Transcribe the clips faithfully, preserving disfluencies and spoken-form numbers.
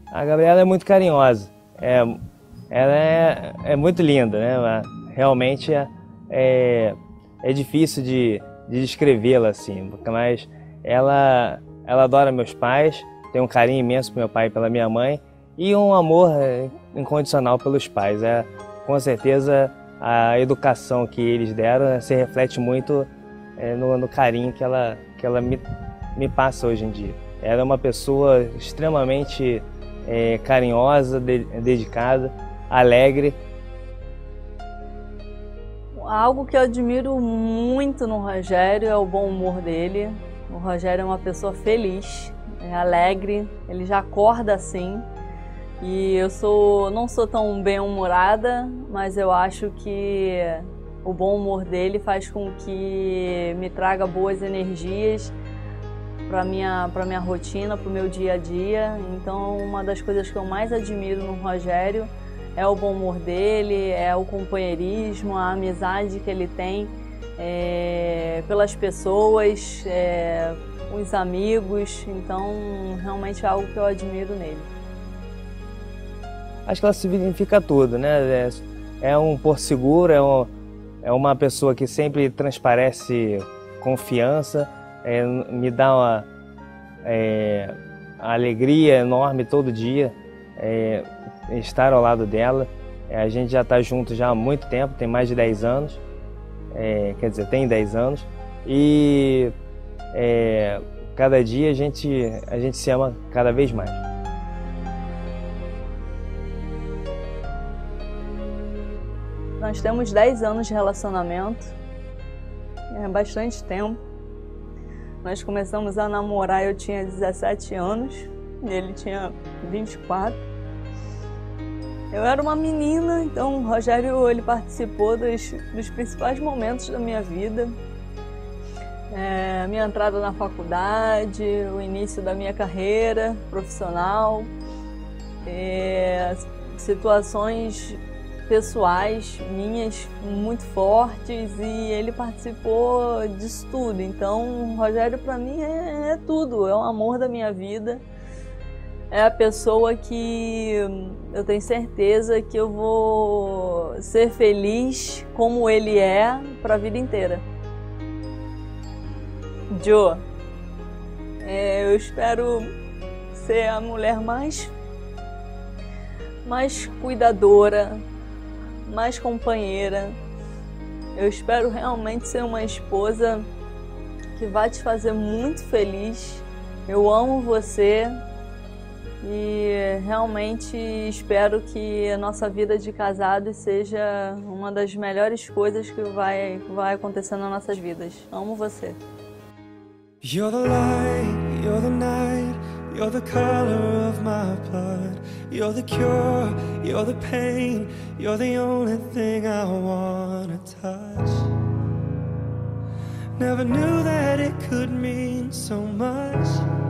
A Gabriela é muito carinhosa, é, ela é, é muito linda, né? Realmente é, é, é difícil de, de descrevê-la assim, mas ela, ela adora meus pais, tem um carinho imenso pelo meu pai e pela minha mãe e um amor incondicional pelos pais. É, com certeza a educação que eles deram se reflete muito é, no, no carinho que ela, que ela me, me passa hoje em dia. Ela é uma pessoa extremamente é, carinhosa, de, dedicada, alegre. Algo que eu admiro muito no Rogério é o bom humor dele. O Rogério é uma pessoa feliz, é alegre, ele já acorda assim. E eu sou, não sou tão bem-humorada, mas eu acho que o bom humor dele faz com que me traga boas energias para minha, para minha rotina, para o meu dia a dia. Então, uma das coisas que eu mais admiro no Rogério é o bom humor dele, é o companheirismo, a amizade que ele tem é, pelas pessoas, é, os amigos. Então, realmente é algo que eu admiro nele. Acho que ela significa tudo, né? É, é um porto seguro, é, um, é uma pessoa que sempre transparece confiança, é, me dá uma é, alegria enorme todo dia é, estar ao lado dela. É, a gente já está junto já há muito tempo, tem mais de dez anos, é, quer dizer, tem dez anos, e é, cada dia a gente, a gente se ama cada vez mais. Nós temos dez anos de relacionamento, é bastante tempo. Nós começamos a namorar, eu tinha dezessete anos, e ele tinha vinte e quatro. Eu era uma menina, então o Rogério ele participou dos, dos principais momentos da minha vida. É, minha entrada na faculdade, o início da minha carreira profissional, é, situações pessoais minhas muito fortes, e ele participou disso tudo. Então o Rogério para mim é, é tudo, é o amor da minha vida, é a pessoa que eu tenho certeza que eu vou ser feliz como ele é para a vida inteira. Jo, é, eu espero ser a mulher mais, mais cuidadora, mais companheira. Eu espero realmente ser uma esposa que vai te fazer muito feliz. Eu amo você e realmente espero que a nossa vida de casados seja uma das melhores coisas que vai, que vai acontecer nas nossas vidas. Amo você. You're the light, you're the night, you're the color of my blood. You're the cure, you're the pain, you're the only thing I wanna touch. Never knew that it could mean so much,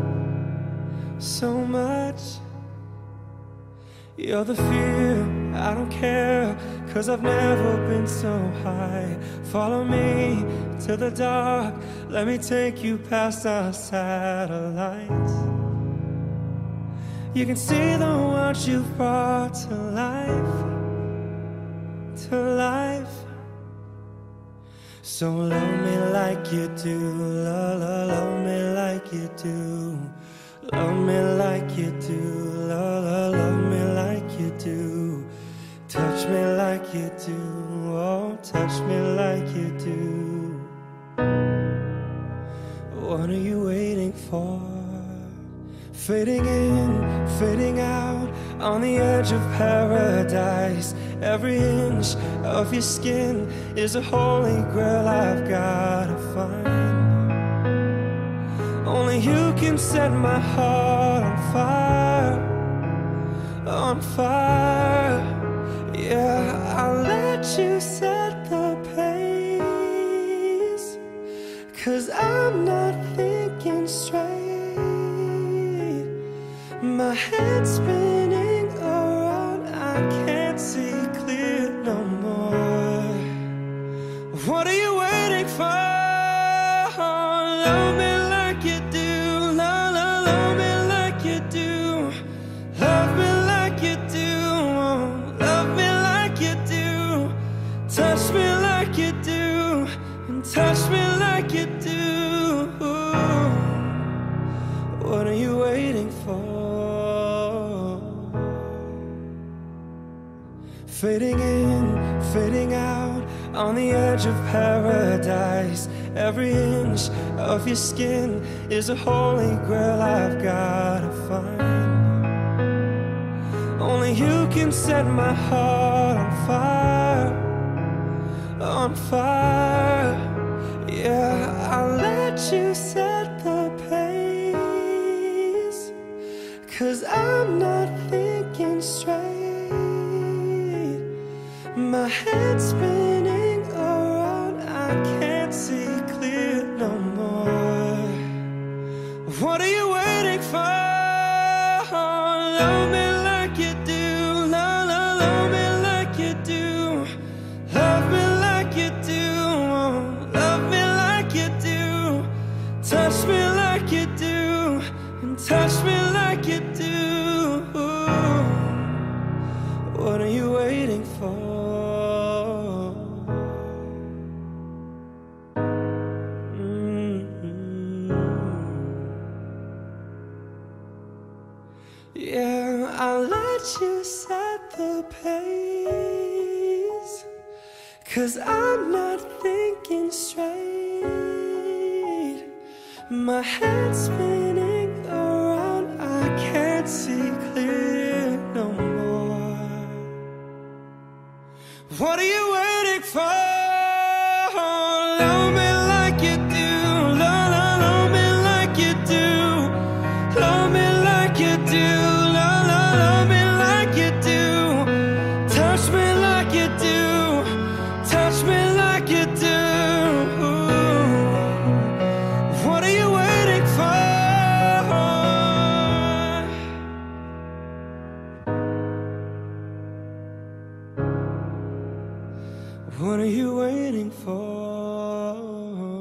so much. You're the fear, I don't care, 'cause I've never been so high. Follow me to the dark, let me take you past our satellites. You can see the world you've brought to life, to life. So love me like you do, love, love, love me like you do. Love me like you do, love, love, love me like you do. Touch me like you do, oh, touch me like you do. What are you waiting for? Fading in, fading out, on the edge of paradise. Every inch of your skin is a holy grail I've gotta find. Only you can set my heart on fire, on fire. Yeah, I'll let you set the pace, 'cause I'm not thinking straight. My head's spinning around, I can't see clear no more. What are you waiting for? Love me like you do, love, love, love me like you do. Love me What are you waiting for? Fading in, fading out, on the edge of paradise. Every inch of your skin is a holy grail I've gotta find. Only you can set my heart on fire, on fire. Yeah, I'll let you set the pace, 'cause I'm not thinking straight. My head's spinning around, I can't see clear no more. What are you waiting for? Love me like you do, love, love, love me like you do. Love me like you do, love me like you do. Touch me like you do, and touch me like you do. What are you waiting for? Yeah, I'll let you set the pace, 'cause I'm not thinking straight. My head's spinning around, I can't see clear no more. What are you waiting for? Love me like you do, love, love, love me like you do. Love me like you do, love, love, love me like you do. Touch me like you do, touch me like you do. What are you waiting for? What are you waiting for?